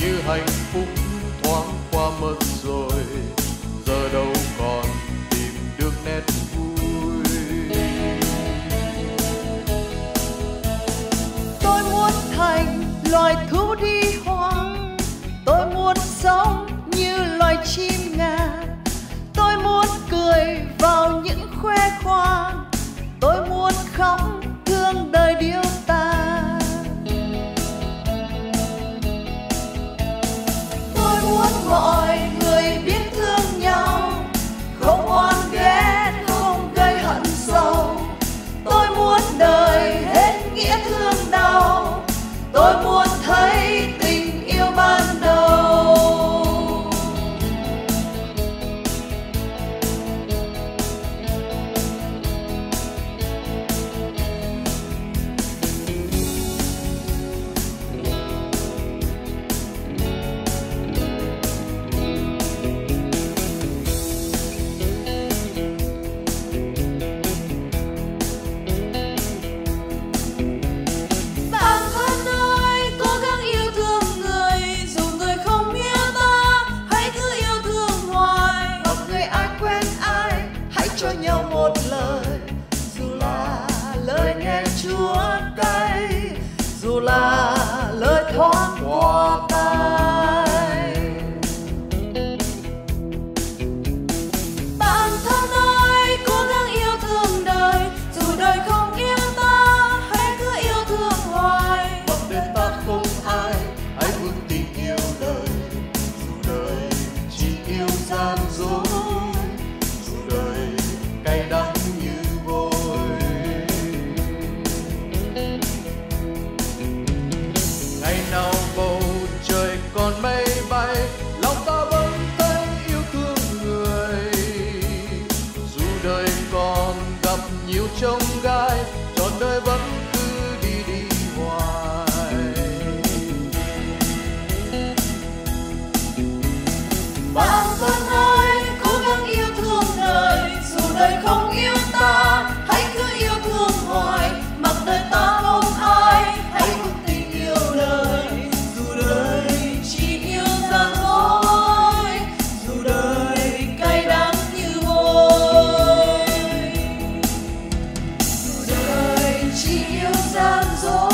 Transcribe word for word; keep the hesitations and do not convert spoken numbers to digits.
như hạnh phúc thoáng qua mất rồi, giờ đâu còn tìm được nét vui. Tôi muốn thành loài thú đi hoang, tôi muốn sống như loài chim ngàn, tôi muốn cười vào những khoe khoang, tôi muốn khóc thương đời điêu tàn. Tôi muốn mọi người biết thương nhau, không oan ghét, không gây hận sâu. Tôi muốn đời hết nghĩa thương đau, tôi muốn thấy tình yêu ban đầu. Cho nhau một lời, dù là lời nghe chua cay, dù là lời thoáng qua tai. Bản thân ơi, cố gắng yêu thương đời, dù đời không yêu ta, hãy cứ yêu thương hoài. Mặc đến ta không ai, hãy vững tin yêu đời, dù đời chỉ yêu gian dối, dù đời cay đắng như vôi. Ngày nào bầu trời còn mây bay, lòng ta vẫn thấy yêu thương người. Dù đời còn gặp nhiều chông gai, trọn đời vẫn cứ đi đi hoài. Bản thân ơi, cố gắng yêu thương đời, dù đời không yêu ta, hãy cứ yêu thương hoài. Mặc đời ta không ai, hãy vững tin yêu đời, dù đời chỉ yêu gian dối, dù đời cay đắng như vôi, dù đời chỉ yêu gian dối.